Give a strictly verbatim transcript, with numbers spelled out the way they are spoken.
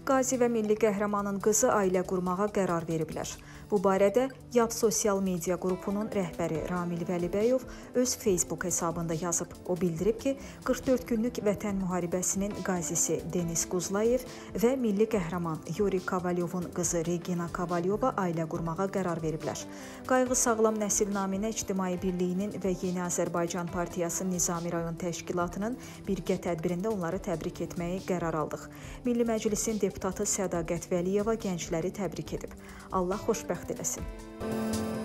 Qazi və milli qəhrəmanın qızı ailə qurmağa qərar veriblər. Bu barədə YAP sosial media qrupunun rəhbəri Ramil Vəlibəyov öz Facebook hesabında yazıb. O bildirib ki, qırx dörd günlük vətən müharibəsinin qazisi Denis Quzlayev və milli qəhrəman Yuri Kovalyovun qızı Regina Kovalyova ailə qurmağa qərar veriblər. Qayğı Sağlam Nəsil naminə İctimai Birliyinin və Yeni Azərbaycan Partiyası Nizami rayon təşkilatının birgə tədbirində onları təbrik etməyi qərar aldıq. Milli Məclisin deputatı Sədaqət Vəliyeva gəncləri təbrik edib. Allah xoşbəxt eləsin.